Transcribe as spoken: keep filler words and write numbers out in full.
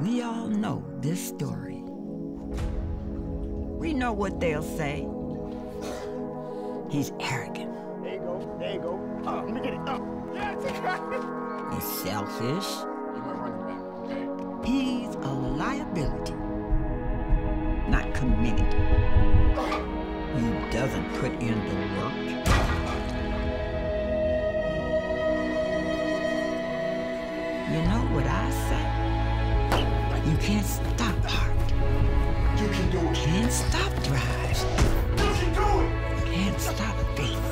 We all know this story. We know what they'll say. He's arrogant. There you go, there you go. Uh, let me get it. Uh. Yes, He's selfish. you might run it back, okay? He's a liability, not committed. He doesn't put in the work. You know what I say? You can't stop heart. You can do it. Can't stop drive. You can do it. Can't stop faith.